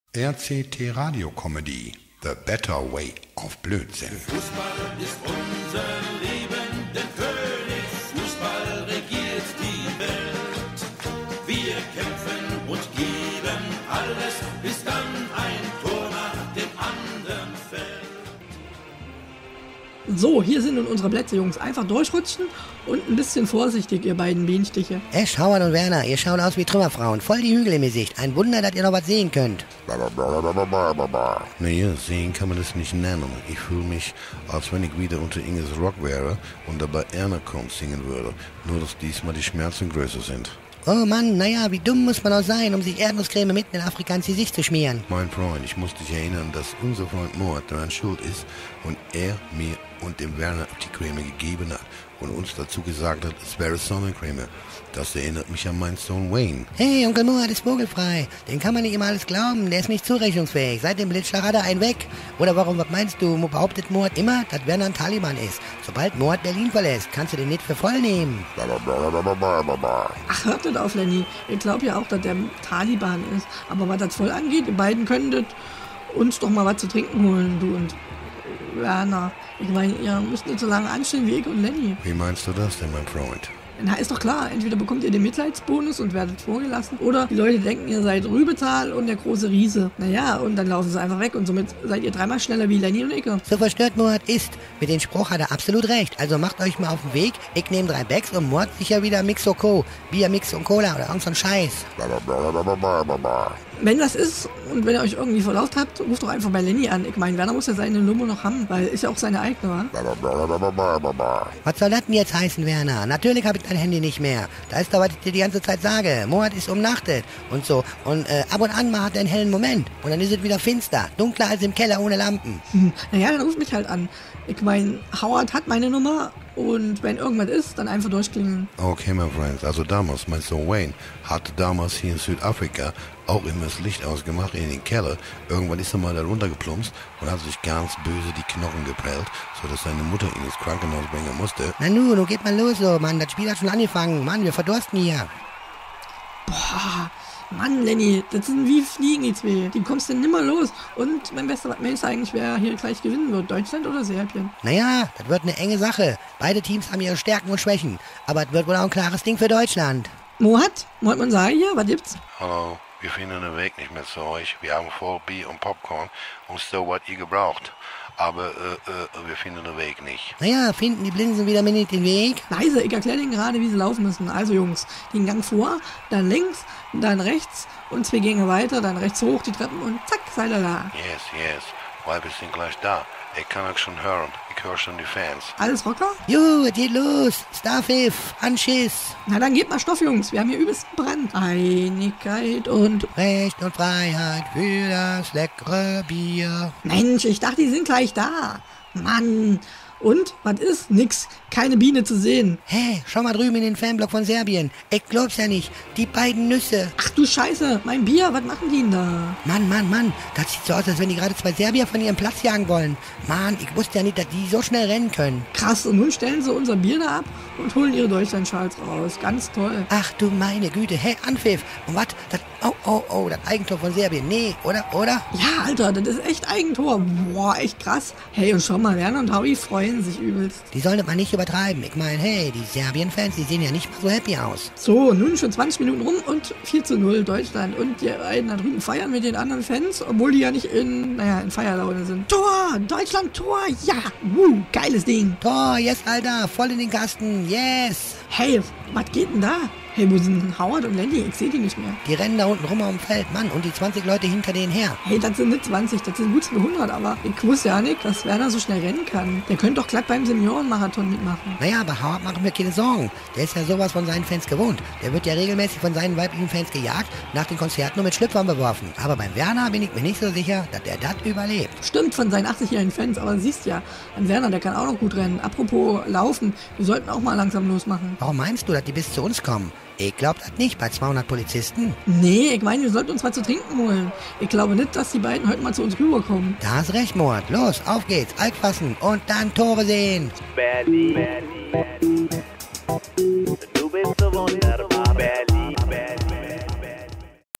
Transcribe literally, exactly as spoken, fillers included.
R C T Radio Comedy, The Better Way of Blödsinn. Fußball ist unser Leben, denn König Fußball regiert die Welt. Wir kämpfen und geben alles, bis dann ein Tor nach dem anderen fällt. So, hier sind nun unsere Plätze, Jungs. Einfach durchrutschen und ein bisschen vorsichtig, ihr beiden Bienenstiche. Esch, Howard und Werner, ihr schaut aus wie Trümmerfrauen. Voll die Hügel im Gesicht. Ein Wunder, dass ihr noch was sehen könnt. Naja, sehen kann man das nicht nennen. Ich fühle mich, als wenn ich wieder unter Inges Rock wäre und dabei Erna-Kommt singen würde. Nur, dass diesmal die Schmerzen größer sind. Oh Mann, naja, wie dumm muss man auch sein, um sich Erdnusscreme mitten in Afrika ins Gesicht zu schmieren. Mein Freund, ich muss dich erinnern, dass unser Freund Mord daran schuld ist und er mir und dem Werner die Creme gegeben hat und uns dazu gesagt hat, es wäre Sonnencreme. Das erinnert mich an meinen Sohn Wayne. Hey, Onkel Mord ist vogelfrei. Den kann man nicht immer alles glauben. Der ist nicht zurechnungsfähig. Seit dem Blitzschlag hat er einen weg. Oder warum, was meinst du? Behauptet Mord immer, dass Werner ein Taliban ist. Sobald Mord Berlin verlässt, kannst du den nicht für voll nehmen. Ach, hört das auf, Lenny. Ich glaube ja auch, dass der Taliban ist. Aber was das voll angeht, ihr beiden könntet uns doch mal was zu trinken holen, du und Werner. Ich meine, ihr müsst nicht so lange anstehen wie ich und Lenny. Wie meinst du das denn, mein Freund? Na, ist doch klar, entweder bekommt ihr den Mitleidsbonus und werdet vorgelassen, oder die Leute denken, ihr seid Rübezahl und der große Riese. Naja, und dann laufen sie einfach weg und somit seid ihr dreimal schneller wie Lenny und Icke. So verstört Mord ist. Mit dem Spruch hat er absolut recht. Also macht euch mal auf den Weg. Ich nehme drei Bags und Mord sicher wieder Mix und Co. Bier, Mix und Cola oder irgend so ein Scheiß. Wenn das ist und wenn ihr euch irgendwie verlauft habt, ruft doch einfach bei Lenny an. Ich meine, Werner muss ja seine Nummer noch haben, weil ist ja auch seine eigene, wa? Was soll das denn jetzt heißen, Werner? Natürlich habe ich dein Handy nicht mehr. Da ist doch, was ich dir die ganze Zeit sage. Mord ist umnachtet und so. Und äh, ab und an mal hat er einen hellen Moment. Und dann ist es wieder finster. Dunkler als im Keller ohne Lampen. Hm, naja, dann ruft mich halt an. Ich meine, Howard hat meine Nummer und wenn irgendwas ist, dann einfach durchklingeln. Okay, mein Freund. Also damals, mein Sohn Wayne hatte damals hier in Südafrika auch immer das Licht ausgemacht in den Keller. Irgendwann ist er mal da runtergeplumpst und hat sich ganz böse die Knochen geprellt, sodass seine Mutter ihn ins Krankenhaus bringen musste. Na nu, nun geht mal los so, Mann. Das Spiel hat schon angefangen. Mann, wir verdursten hier. Boah, Mann, Lenny, das sind wie Fliegen, die zwei. Die kommst du nimmer los. Und mein bester, was meinst du eigentlich, wer hier gleich gewinnen wird? Deutschland oder Serbien? Naja, das wird eine enge Sache. Beide Teams haben ihre Stärken und Schwächen. Aber es wird wohl auch ein klares Ding für Deutschland. Mohat, wollt man sagen hier? Was gibt's? Hallo, wir finden den Weg nicht mehr zu euch. Wir haben voll Bier und Popcorn und so, was ihr gebraucht. Aber äh, äh, wir finden den Weg nicht. Naja, finden die Blinsen wieder mir nicht den Weg? Leise, ich erkläre denen gerade, wie sie laufen müssen. Also Jungs, den Gang vor, dann links, dann rechts und zwei Gänge weiter, dann rechts hoch die Treppen und zack, seid ihr da. Yes, yes, weil wir sind gleich da. Ich kann euch schon hören. Ich höre schon die Fans. Alles Rocker? Jo, es geht los. Starpfiff, Anschiss. Na dann gebt mal Stoff, Jungs. Wir haben hier übelst Brand. Einigkeit und... Recht und Freiheit für das leckere Bier. Mensch, ich dachte, die sind gleich da. Mann. Und? Was ist? Nix. Keine Biene zu sehen. Hä, schau mal drüben in den Fanblock von Serbien. Ich glaub's ja nicht. Die beiden Nüsse. Ach du Scheiße, mein Bier, was machen die denn da? Mann, Mann, Mann. Das sieht so aus, als wenn die gerade zwei Serbier von ihrem Platz jagen wollen. Mann, ich wusste ja nicht, dass die so schnell rennen können. Krass, und nun stellen sie unser Bier da ab und holen ihre Deutschlandschals raus. Ganz toll. Ach du meine Güte. Hey, Anpfiff. Und was? Das, oh, oh, oh, das Eigentor von Serbien. Nee, oder, oder? Ja, Alter, das ist echt Eigentor. Boah, echt krass. Hey, und schau mal, Werner und Howie freuen sich übelst. Die sollen das mal nicht übertreiben. Ich meine, hey, die Serbien-Fans, die sehen ja nicht mal so happy aus. So, nun schon zwanzig Minuten rum und vier zu null Deutschland. Und die beiden da drüben feiern mit den anderen Fans, obwohl die ja nicht in, naja, in Feierlaune sind. Tor! Deutschland, Tor! Ja! Woo, geiles Ding! Tor, yes, Alter, voll in den Kasten, yes! Hey, was geht denn da? Hey, wo sind Howard und Lenny? Ich sehe die nicht mehr. Die rennen da unten rum auf dem Feld, Mann, und die zwanzig Leute hinter denen her. Hey, das sind nicht zwanzig, das sind gut hundert, aber ich wusste ja nicht, dass Werner so schnell rennen kann. Der könnte doch glatt beim Seniorenmarathon mitmachen. Naja, aber Howard machen wir keine Sorgen. Der ist ja sowas von seinen Fans gewohnt. Der wird ja regelmäßig von seinen weiblichen Fans gejagt, nach den Konzerten nur mit Schlüpfern beworfen. Aber beim Werner bin ich mir nicht so sicher, dass der das überlebt. Stimmt, von seinen achtzigjährigen Fans, aber du siehst ja, an Werner, der kann auch noch gut rennen. Apropos Laufen, wir sollten auch mal langsam losmachen. Warum meinst du, dass die bis zu uns kommen? Ich glaub das nicht, bei zweihundert Polizisten. Nee, ich meine, wir sollten uns was zu trinken holen. Ich glaube nicht, dass die beiden heute mal zu uns rüberkommen. Da hast recht, Mord. Los, auf geht's, Alk fassen und dann Tore sehen. Berlin, Berlin, Berlin. Du bist so wunderbar.